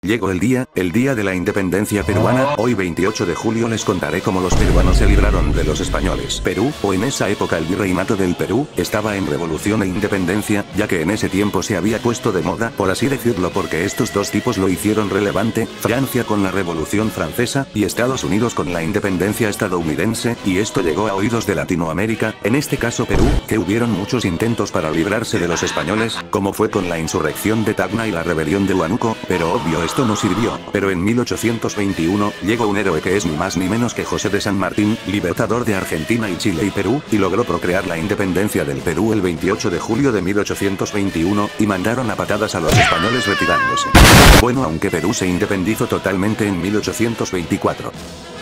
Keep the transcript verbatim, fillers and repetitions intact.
Llegó el día, el día de la independencia peruana. Hoy veintiocho de julio les contaré cómo los peruanos se libraron de los españoles. Perú, o en esa época el virreinato del Perú, estaba en revolución e independencia, ya que en ese tiempo se había puesto de moda, por así decirlo, porque estos dos tipos lo hicieron relevante, Francia con la Revolución Francesa, y Estados Unidos con la independencia estadounidense, y esto llegó a oídos de Latinoamérica, en este caso Perú, que hubieron muchos intentos para librarse de los españoles, como fue con la insurrección de Tacna y la rebelión de Huánuco, pero obvio esto no sirvió. Pero en mil ochocientos veintiuno, llegó un héroe que es ni más ni menos que José de San Martín, libertador de Argentina y Chile y Perú, y logró procrear la independencia del Perú el veintiocho de julio de mil ochocientos veintiuno, y mandaron a patadas a los españoles retirándose. Bueno, aunque Perú se independizó totalmente en mil ochocientos veinticuatro.